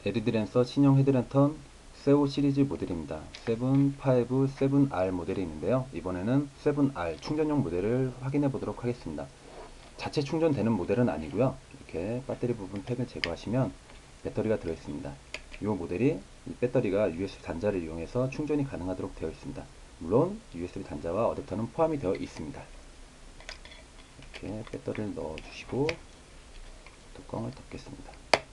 LED 랜서 신형 헤드랜턴 세오 시리즈 모델입니다. 7, 5, 7R 모델이 있는데요. 이번에는 7R 충전용 모델을 확인해 보도록 하겠습니다. 자체 충전되는 모델은 아니고요. 이렇게 배터리 부분 팩을 제거하시면 배터리가 들어있습니다. 이 모델이 이 배터리가 USB 단자를 이용해서 충전이 가능하도록 되어 있습니다. 물론 USB 단자와 어댑터는 포함이 되어 있습니다. 이렇게 배터리를 넣어 주시고 뚜껑을 덮겠습니다.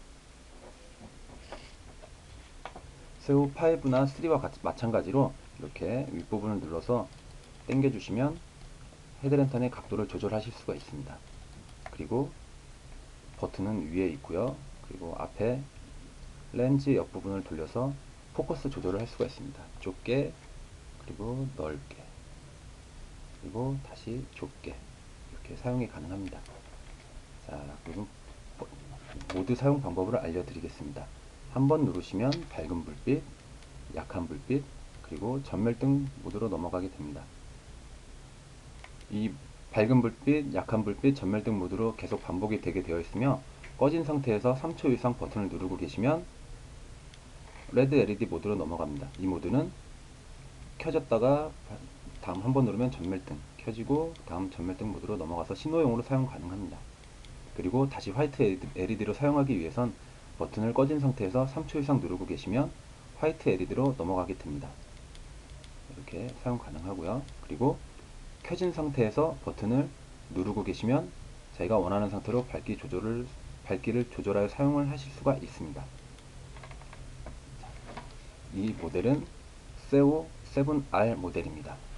세오 5나 3와 마찬가지로 이렇게 윗부분을 눌러서 당겨 주시면 헤드랜턴의 각도를 조절하실 수가 있습니다. 그리고 버튼은 위에 있고요. 그리고 앞에 렌즈 옆부분을 돌려서 포커스 조절을 할 수가 있습니다. 좁게, 그리고 넓게, 그리고 다시 좁게 이렇게 사용이 가능합니다. 자, 그리고 모드 사용 방법을 알려드리겠습니다. 한번 누르시면 밝은 불빛, 약한 불빛, 그리고 전멸등 모드로 넘어가게 됩니다. 이 밝은 불빛, 약한 불빛, 전멸등 모드로 계속 반복이 되게 되어 있으며 꺼진 상태에서 3초 이상 버튼을 누르고 계시면 레드 LED 모드로 넘어갑니다. 이 모드는 켜졌다가 다음 한번 누르면 전멸등 켜지고 다음 전멸등 모드로 넘어가서 신호용으로 사용 가능합니다. 그리고 다시 화이트 LED로 사용하기 위해선 버튼을 꺼진 상태에서 3초 이상 누르고 계시면 화이트 LED로 넘어가게 됩니다. 이렇게 사용 가능하고요. 그리고 켜진 상태에서 버튼을 누르고 계시면 자기가 원하는 상태로 밝기를 조절하여 사용을 하실 수가 있습니다. 이 모델은 세오 7R 모델입니다.